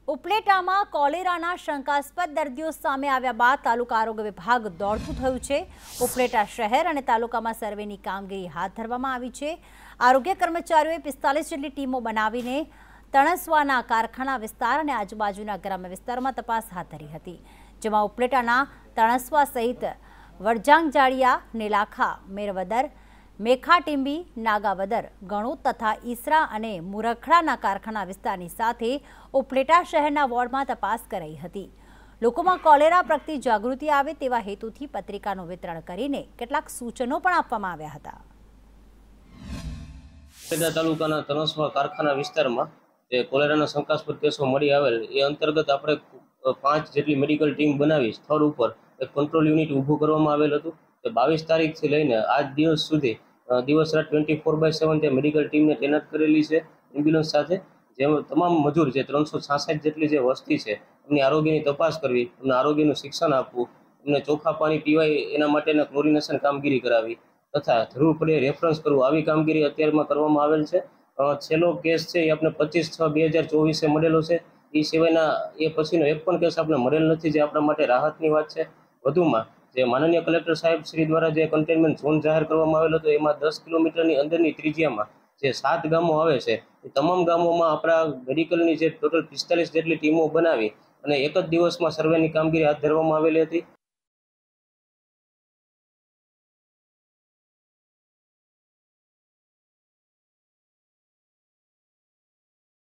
ઉપલેટામાં કોલેરાના શંકાસ્પદ દર્દીઓ સામે આવ્યા બાદ તાલુકા આરોગ્ય વિભાગ દોડતું થયું છે। ઉપલેટા શહેર અને તાલુકામાં સર્વેની કામગીરી હાથ ધરવામાં આવી છે। આરોગ્ય કર્મચારીઓએ 45 જેટલી ટીમો બનાવીને તણસવાના કારખાના વિસ્તાર અને આજુબાજુના ગ્રામ્ય વિસ્તારોમાં તપાસ હાથ ધરી હતી, જેમાં ઉપલેટાના તણસવા સહિત વડજાંગજાળિયા, નેલાખા, મેરવદર, મેખાટીંબી, નાગાવદર, ગણોદ તથા ઈસરા અને મુરખડાના કારખાના વિસ્તારની સાથે ઉપલેટા શહેરના વોર્ડમાં તપાસ કરાઈ હતી। લોકોમાં કોલેરા પ્રત્યે જાગૃતિ આવે તેવા હેતુથી પત્રિકાનું વિતરણ કરીને કેટલાક સૂચનો પણ આપવામાં આવ્યા હતા। ઉપલેટા તાલુકાના તણસવા કારખાના વિસ્તારમાં જે કોલેરાના શંકાસ્પદ કેસો મળી આવેલ એ અંતર્ગત આપણે 5 જેટલી મેડિકલ ટીમ બનાવી સ્થળ ઉપર એક કંટ્રોલ યુનિટ ઊભું કરવામાં આવેલ હતું। 22 તારીખથી લઈને આજ દિવસ સુધી દિવસ રાત 24/7 તે મેડિકલ ટીમને તૈનાત કરેલી છે એમ્બ્યુલન્સ સાથે। જેમાં તમામ મજૂર જે 366 જેટલી જે વસ્તી છે એમની આરોગ્યની તપાસ કરવી, એમને આરોગ્યનું શિક્ષણ આપવું, એમને ચોખ્ખા પાણી પીવાય એના માટેના ક્લોરિનેશન કામગીરી કરાવી તથા જરૂર પડે રેફરન્સ કરવું, આવી કામગીરી અત્યારમાં કરવામાં આવેલ છે। છેલ્લો કેસ છે એ આપણે 25/6/2024 મળેલો છે। એ સિવાયના એ પછીનો એક પણ કેસ આપણે મળેલ નથી, જે આપણા માટે રાહતની વાત છે। વધુમાં જે માનનીય કલેક્ટર સાહેબ શ્રી દ્વારા જે કન્ટેનમેન્ટ ઝોન જાહેર કરવામાં આવેલો હતો એમાં 10 કિલોમીટરની અંદરની ત્રિજ્યામાં જે 7 ગામો આવે છે એ તમામ ગામોમાં આપણા મેડિકલની જે ટોટલ 45 જેટલી ટીમો બનાવી અને એક જ દિવસમાં સર્વેની કામગીરી હાથ ધરવામાં આવેલી હતી।